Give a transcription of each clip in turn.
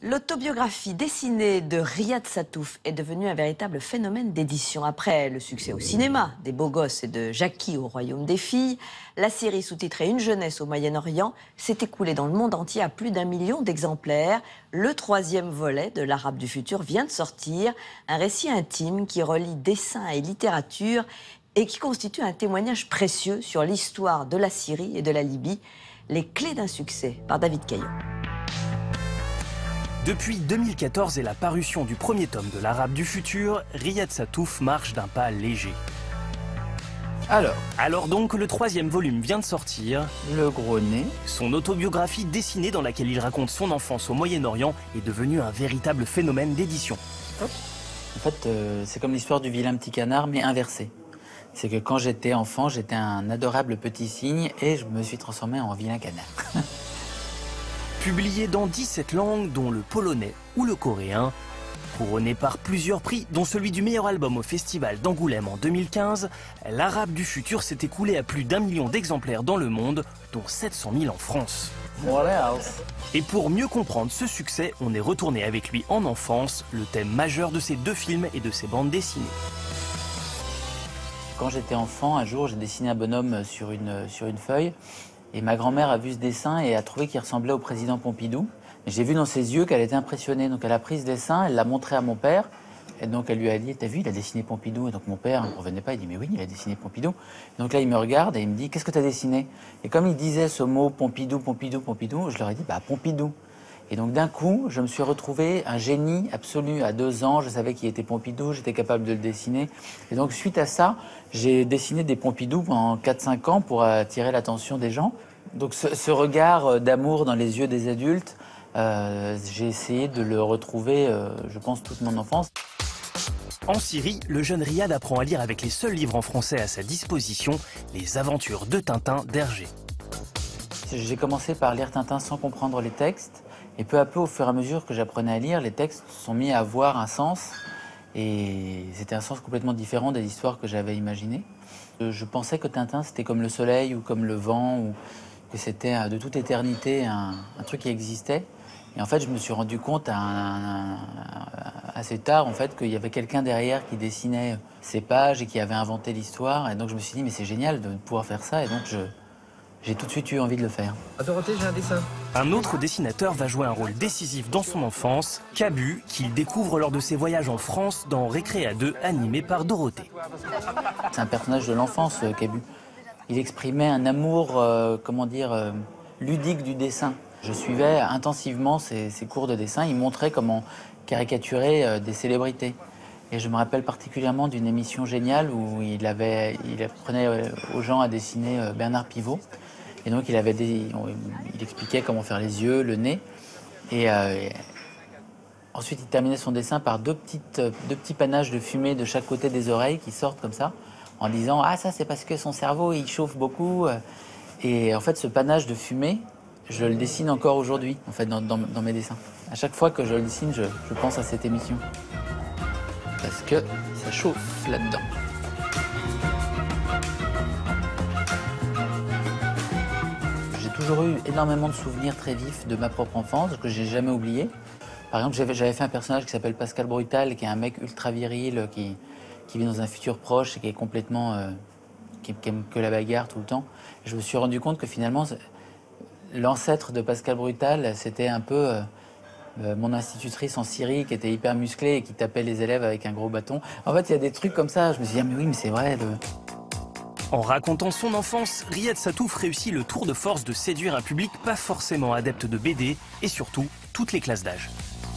L'autobiographie dessinée de Riyad Sattouf est devenue un véritable phénomène d'édition. Après le succès au cinéma des Beaux Gosses et de Jackie au Royaume des Filles, la série sous-titrée Une jeunesse au Moyen-Orient s'est écoulée dans le monde entier à plus d'1 million d'exemplaires. Le 3e volet de l'Arabe du futur vient de sortir, un récit intime qui relie dessin et littérature et qui constitue un témoignage précieux sur l'histoire de la Syrie et de la Libye. Les clés d'un succès, par David Caillot. Depuis 2014 et la parution du premier tome de l'Arabe du futur, Riyad Sattouf marche d'un pas léger. Alors donc, le 3e volume vient de sortir. Le gros nez. Son autobiographie dessinée dans laquelle il raconte son enfance au Moyen-Orient est devenue un véritable phénomène d'édition. En fait, c'est comme l'histoire du vilain petit canard, mais inversé. C'est que quand j'étais enfant, j'étais un adorable petit cygne et je me suis transformé en vilain canard. Publié dans 17 langues, dont le polonais ou le coréen. Couronné par plusieurs prix, dont celui du meilleur album au festival d'Angoulême en 2015, l'Arabe du futur s'est écoulé à plus d'1 million d'exemplaires dans le monde, dont 700 000 en France. Et pour mieux comprendre ce succès, on est retourné avec lui en enfance, le thème majeur de ses 2 films et de ses bandes dessinées. Quand j'étais enfant, un jour, j'ai dessiné un bonhomme sur une feuille. Et ma grand-mère a vu ce dessin et a trouvé qu'il ressemblait au président Pompidou. J'ai vu dans ses yeux qu'elle était impressionnée. Donc elle a pris ce dessin, elle l'a montré à mon père. Et donc elle lui a dit, t'as vu, il a dessiné Pompidou. Et donc mon père ne revenait pas, il dit, mais oui, il a dessiné Pompidou. Donc là, il me regarde et il me dit, qu'est-ce que tu as dessiné? Et comme il disait ce mot Pompidou, Pompidou, Pompidou, je leur ai dit, bah Pompidou. Et donc d'un coup, je me suis retrouvé un génie absolu. À 2 ans, je savais qui était Pompidou, j'étais capable de le dessiner. Et donc suite à ça, j'ai dessiné des Pompidou pendant 4-5 ans pour attirer l'attention des gens. Donc ce regard d'amour dans les yeux des adultes, j'ai essayé de le retrouver, je pense, toute mon enfance. En Syrie, le jeune Riyad apprend à lire avec les seuls livres en français à sa disposition, Les aventures de Tintin d'Hergé. J'ai commencé par lire Tintin sans comprendre les textes. Et peu à peu, au fur et à mesure que j'apprenais à lire, les textes sont mis à avoir un sens. Et c'était un sens complètement différent des histoires que j'avais imaginées. Je pensais que Tintin, c'était comme le soleil ou comme le vent, ou que c'était de toute éternité un truc qui existait. Et en fait, je me suis rendu compte assez tard en fait, qu'il y avait quelqu'un derrière qui dessinait ces pages et qui avait inventé l'histoire. Et donc je me suis dit, mais c'est génial de pouvoir faire ça. Et donc j'ai tout de suite eu envie de le faire. Dorothée, j'ai un dessin. Un autre dessinateur va jouer un rôle décisif dans son enfance, Cabu, qu'il découvre lors de ses voyages en France dans Récré à 2, animé par Dorothée. C'est un personnage de l'enfance, Cabu. Il exprimait un amour, ludique du dessin. Je suivais intensivement ses cours de dessin. Il montrait comment caricaturer des célébrités. Et je me rappelle particulièrement d'une émission géniale où il apprenait aux gens à dessiner Bernard Pivot. Et donc il expliquait comment faire les yeux, le nez. Et ensuite il terminait son dessin par deux petits panaches de fumée de chaque côté des oreilles qui sortent comme ça, en disant « Ah, ça c'est parce que son cerveau il chauffe beaucoup ». Et en fait ce panache de fumée, je le dessine encore aujourd'hui en fait, dans mes dessins. À chaque fois que je le dessine, je pense à cette émission. Parce que ça chauffe là-dedans. J'ai toujours eu énormément de souvenirs très vifs de ma propre enfance, que j'ai jamais oublié. Par exemple, j'avais fait un personnage qui s'appelle Pascal Brutal, qui est un mec ultra viril, qui vit dans un futur proche et qui est complètement... qui aime que la bagarre tout le temps. Et je me suis rendu compte que finalement, l'ancêtre de Pascal Brutal, c'était un peu... mon institutrice en Syrie qui était hyper musclée et qui tapait les élèves avec un gros bâton. En fait, il y a des trucs comme ça. Je me suis dit, ah, mais oui, mais c'est vrai. En racontant son enfance, Riyad Sattouf réussit le tour de force de séduire un public pas forcément adepte de BD et surtout toutes les classes d'âge.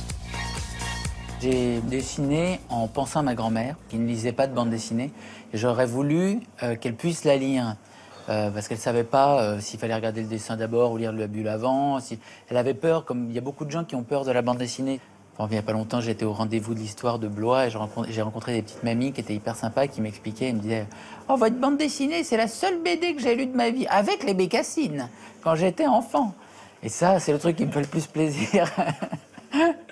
J'ai dessiné en pensant à ma grand-mère qui ne lisait pas de bande dessinée. Et j'aurais voulu qu'elle puisse la lire. Parce qu'elle ne savait pas s'il fallait regarder le dessin d'abord ou lire le bulle avant. Elle avait peur, comme il y a beaucoup de gens qui ont peur de la bande dessinée. Enfin, il n'y a pas longtemps, j'étais au rendez-vous de l'histoire de Blois et j'ai rencontré des petites mamies qui étaient hyper sympas, qui m'expliquaient, ils me disaient « Oh, votre bande dessinée, c'est la seule BD que j'ai lue de ma vie, avec les bécassines, quand j'étais enfant. » Et ça, c'est le truc qui me fait le plus plaisir.